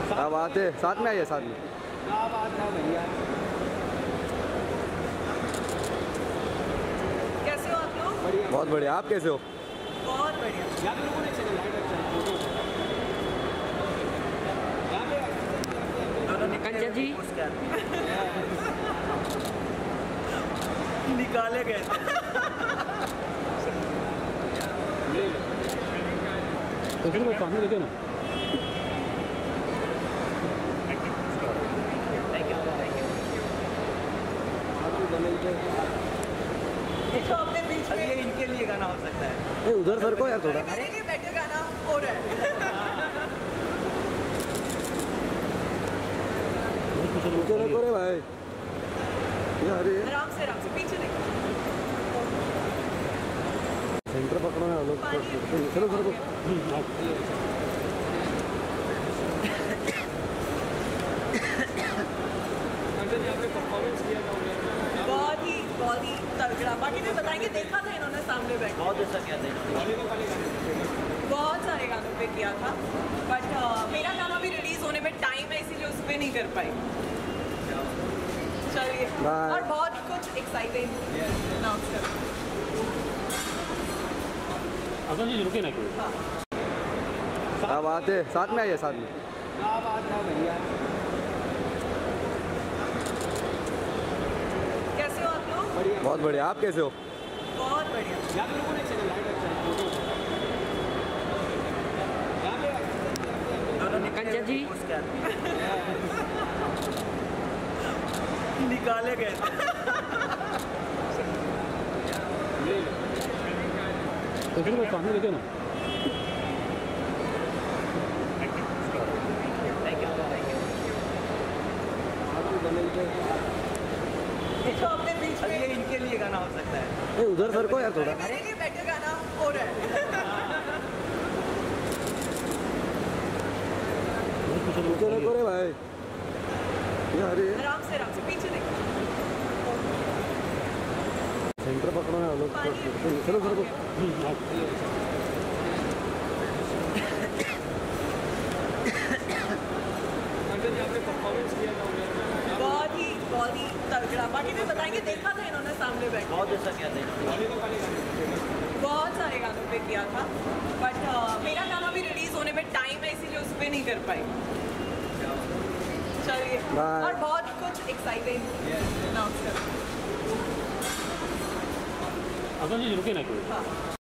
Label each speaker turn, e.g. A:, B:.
A: अब आते साथ में आइए, साथ में।
B: क्या बात है भैया।
C: कैसे हो आप लोग?
B: बढ़िया।
A: बहुत बढ़िया, आप कैसे हो?
C: बहुत बढ़िया।
B: यहाँ पे लोगों ने चले लाइट अच्छा यहाँ पे
C: कंचा जी निकाले गए
B: तो फिर वो सामने देखे ना।
C: देखो अपने बीच में ये इनके लिए गाना हो सकता है।
A: उधर सर को यार थोड़ा।
C: मेरे लिए बेटर गाना हो रहा है।
A: नीचे रखो रे भाई यार, ये
C: आराम से पीछे देखो।
A: सेंटर पकड़ो ना लोग। चलो सर को।
C: बहुत ही तगड़ा। बाकी भी बताएंगे, देखा था इन्होंने सामने बैठ बहुत अच्छा किया था। बहुत सारे गानों पे किया था, बट मेरा गाना भी रिलीज होने में टाइम है, इसीलिए उस पर नहीं कर पाई। चलिए, और बहुत कुछ एक्साइटिंग अनाउंस कर।
B: अगर जी रुके ना कोई।
A: अब आते साथ में आइए, साथ में।
B: क्या बात है भैया।
C: कैसे हो आप लोग?
B: बढ़िया।
A: बहुत बढ़िया, आप कैसे हो?
C: बहुत बढ़िया।
B: यहाँ पे लोगों ने चले लाइट अच्छा यहाँ पे
C: कंचा जी निकाले गए
B: तो फिर वो सामने देखे ना।
C: देखो अपने बीच में ये इनके लिए गाना हो सकता है।
A: उधर सर को यार थोड़ा।
C: मेरे लिए बेटर गाना हो रहा है।
A: नीचे रखो रे भाई यार, ये
C: आराम से पीछे देखो।
A: सेंटर पकड़ो ना लोग। चलो सर को।
C: बहुत ही तगड़ा। बाकी भी बताएंगे, देखा था इन्होंने सामने बैठ बहुत अच्छा किया था। बहुत सारे गानों पे किया था, बट मेरा गाना भी रिलीज होने में टाइम है, इसीलिए उस पर नहीं कर पाई। चलिए, और बहुत कुछ एक्साइटिंग अनाउंस कर।
B: अगर जी रुके ना कोई।
C: हाँ।